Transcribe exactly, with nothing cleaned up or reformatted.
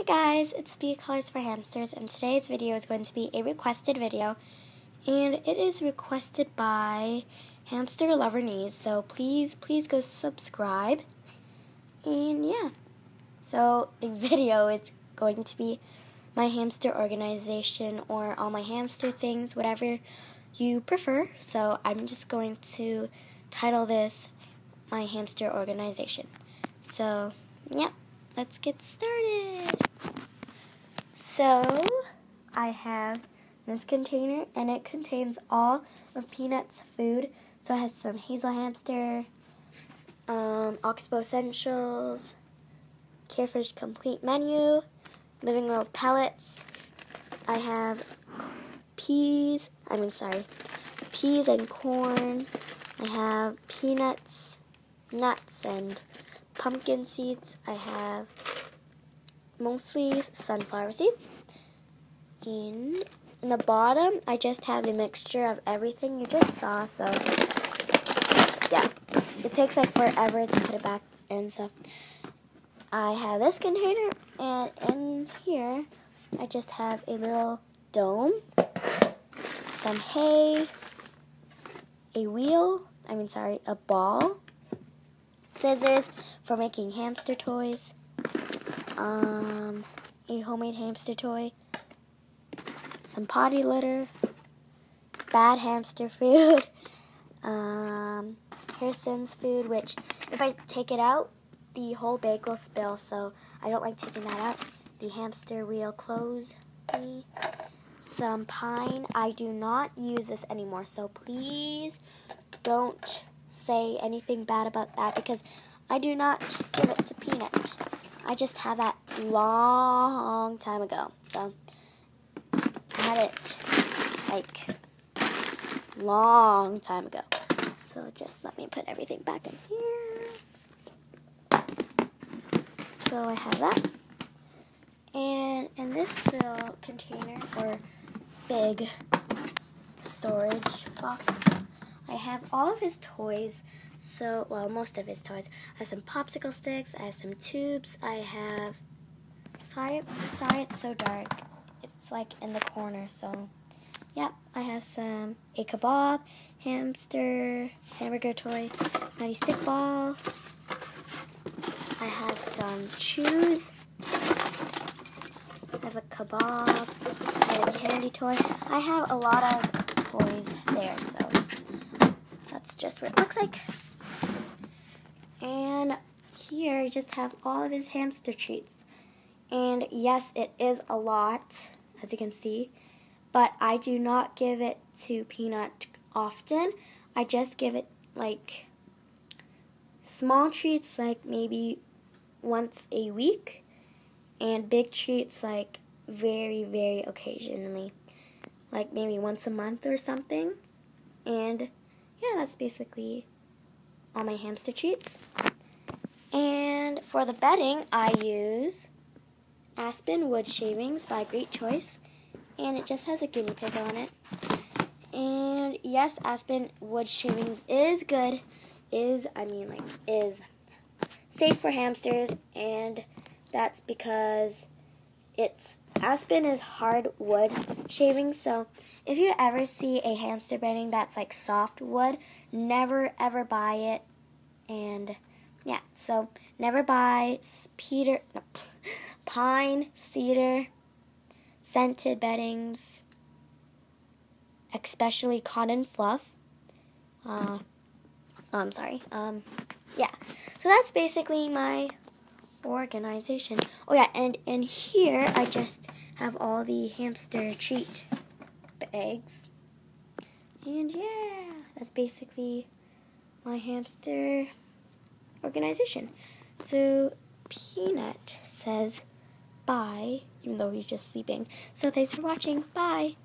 Hey guys, it's Be Colors for Hamsters, and today's video is going to be a requested video, and it is requested by Hamster Lover Needs, so please, please go subscribe, and yeah, so the video is going to be my hamster organization, or all my hamster things, whatever you prefer, so I'm just going to title this my hamster organization. So, yeah. Let's get started. So, I have this container, and it contains all of Peanut's food. So it has some Hazel Hamster, um, Oxbow Essentials, Carefish Complete Menu, Living World Pellets. I have peas, I mean sorry, peas and corn. I have peanuts, nuts, and pumpkin seeds. I have mostly sunflower seeds. And in the bottom, I just have the mixture of everything you just saw. So, yeah, it takes like forever to put it back in. So, I have this container, and in here, I just have a little dome, some hay, a wheel, I mean, sorry, a ball, scissors for making hamster toys, um, a homemade hamster toy, some potty litter, bad hamster food, um, Harrison's food, which if I take it out, the whole bag will spill, so I don't like taking that out. The hamster wheel clothes, some pine. I do not use this anymore, so please don't say anything bad about that, because I do not give it to Peanut. I just had that long time ago. So I had it like long time ago. So just let me put everything back in here. So I have that. And in this little container or big storage box, I have all of his toys. So, well, most of his toys. I have some popsicle sticks. I have some tubes. I have, sorry, sorry, it's so dark. It's like in the corner. So, yeah, I have some a kebab, hamster, hamburger toy, nutty stick ball. I have some chews. I have a kebab and a candy toy. I have a lot of toys there. So. That's just what it looks like. And here I just have all of his hamster treats. And yes, it is a lot, as you can see. But I do not give it to Peanut often. I just give it like small treats, like maybe once a week. And big treats like very, very occasionally. Like maybe once a month or something. And yeah, that's basically all my hamster treats. And for the bedding, I use Aspen Wood Shavings by Great Choice. And it just has a guinea pig on it. And yes, Aspen Wood Shavings is good. Is, I mean like, is safe for hamsters. And that's because it's, Aspen is hard wood shavings. So if you ever see a hamster bedding that's like soft wood, never ever buy it. And yeah, so never buy Peter, no, pine, cedar, scented beddings, especially cotton fluff. Uh, oh, I'm sorry. Um, yeah, so that's basically my organization. Oh yeah, and in here I just have all the hamster treat bags. And yeah, that's basically my hamster organization. So Peanut says bye, even though he's just sleeping. So thanks for watching. Bye.